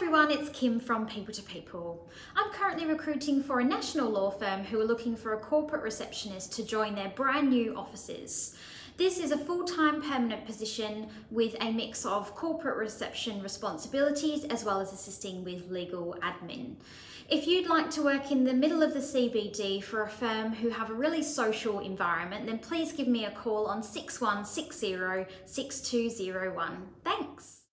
everyone, it's Kim from People to People. I'm currently recruiting for a national law firm who are looking for a corporate receptionist to join their brand new offices. This is a full-time permanent position with a mix of corporate reception responsibilities as well as assisting with legal admin. If you'd like to work in the middle of the CBD for a firm who have a really social environment, then please give me a call on 6160 6201. Thanks.